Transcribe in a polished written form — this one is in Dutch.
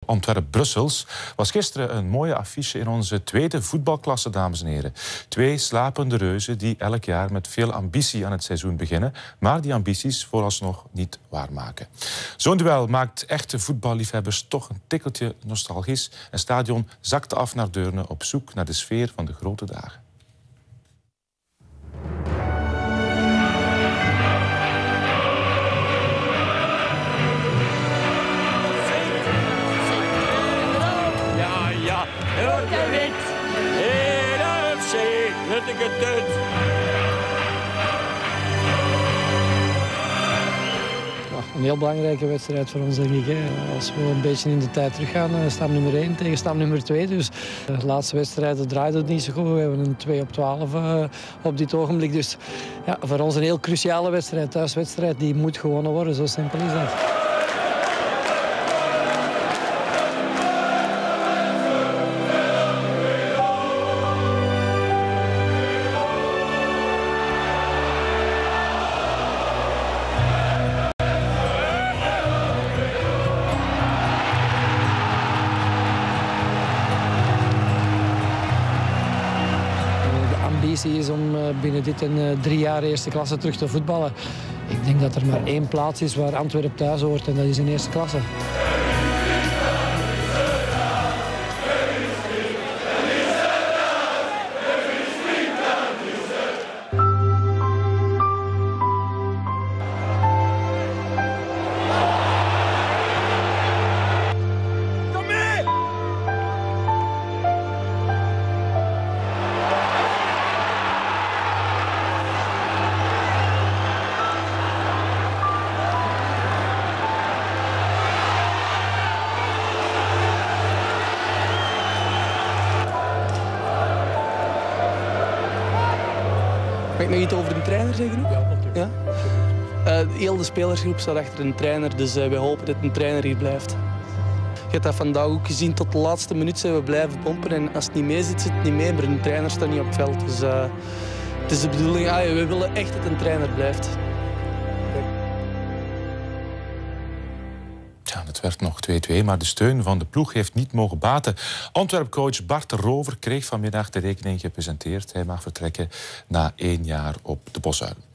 Antwerp-Brussels was gisteren een mooie affiche in onze tweede voetbalklasse, dames en heren. 2 slapende reuzen die elk jaar met veel ambitie aan het seizoen beginnen, maar die ambities vooralsnog niet waarmaken. Zo'n duel maakt echte voetballiefhebbers toch een tikkeltje nostalgisch. En Stadion zakte af naar Deurne op zoek naar de sfeer van de grote dagen. Een heel belangrijke wedstrijd voor ons, denk ik. Als we een beetje in de tijd teruggaan, stap nummer 1 tegen stap nummer 2. Dus de laatste wedstrijden draaide het niet zo goed. We hebben een 2 op 12 op dit ogenblik. Dus ja, voor ons een heel cruciale wedstrijd, thuiswedstrijd. Die moet gewonnen worden, zo simpel is dat. Ambitie is om binnen dit en 3 jaar eerste klasse terug te voetballen. Ik denk dat er maar 1 plaats is waar Antwerp thuis hoort en dat is in eerste klasse. Mag ik nog iets over de trainer zeggen? Ja, natuurlijk. Ja? Heel de spelersgroep staat achter een trainer, dus wij hopen dat een trainer hier blijft. Je hebt dat vandaag ook gezien, tot de laatste minuut zijn we blijven pompen. En als het niet mee zit, zit het niet mee, maar een trainer staat niet op het veld. Dus het is de bedoeling, we willen echt dat een trainer blijft. Ja, het werd nog 2-2, maar de steun van de ploeg heeft niet mogen baten. Antwerp-coach Bart de Rover kreeg vanmiddag de rekening gepresenteerd. Hij mag vertrekken na 1 jaar op de Bosuil.